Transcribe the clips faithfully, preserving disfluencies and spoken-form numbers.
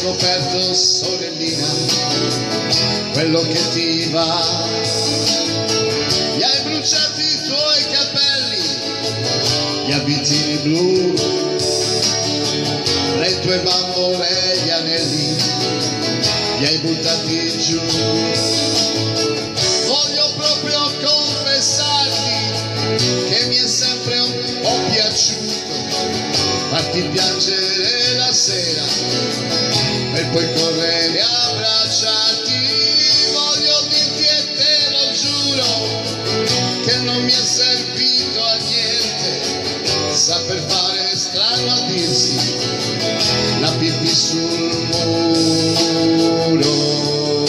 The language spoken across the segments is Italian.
scoperto, sorellina, quello che ti va. Mi hai bruciato i tuoi capelli, gli abitini blu, le tue bambole, gli anelli, li hai buttati giù. Voglio proprio confessarti che mi è sempre un po' piaciuto farti piangere la sera e poi correre a abbracciarti. Voglio dirti e te lo giuro che non mi è servito a niente saper fare strano a dirsi la pipì sul muro.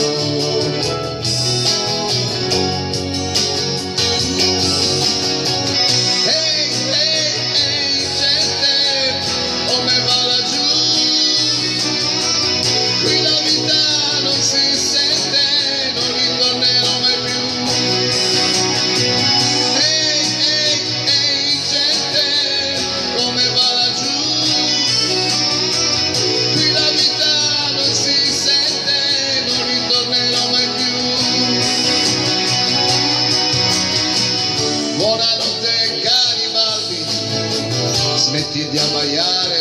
Buonanotte Garibaldi, smetti di abbaiare,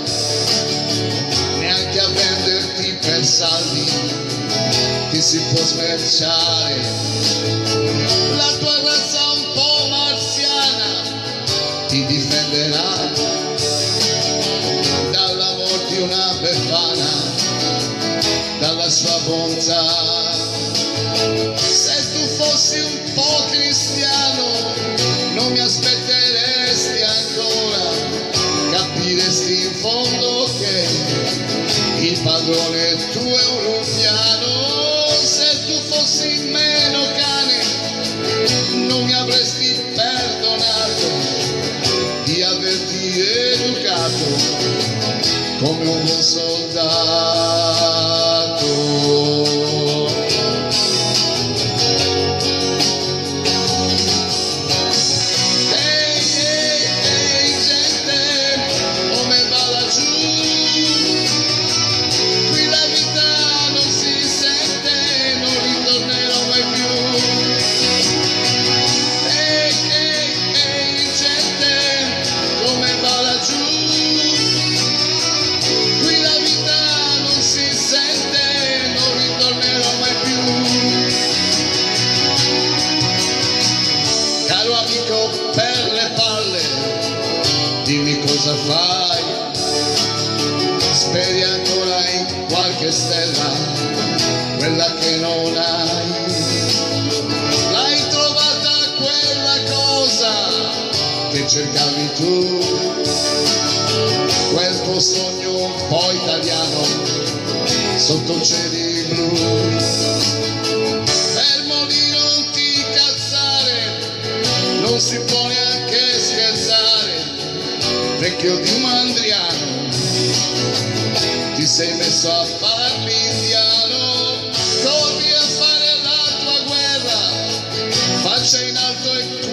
neanche a venderti per saldi ti si può smerciare. La tua razza un po' marziana ti difenderà dall'amor di una befana, dalla sua bontà. Se tu fossi un po' cristiano non mi aspetteresti ancora, capiresti in fondo che il padrone tu è un ruffiano. Se tu fossi meno cane non mi avresti perdonato di averti educato come un buon soldato. Caro amico per le palle, dimmi cosa fai, speri ancora in qualche stella, quella che non hai. L'hai trovata quella cosa che cercavi tu, quel tuo sogno un po' italiano sotto cieli blu. Non si può neanche scherzare, vecchio di un mandriano, ti sei messo a far l'indiano. Corri a fare la tua guerra, faccia in alto e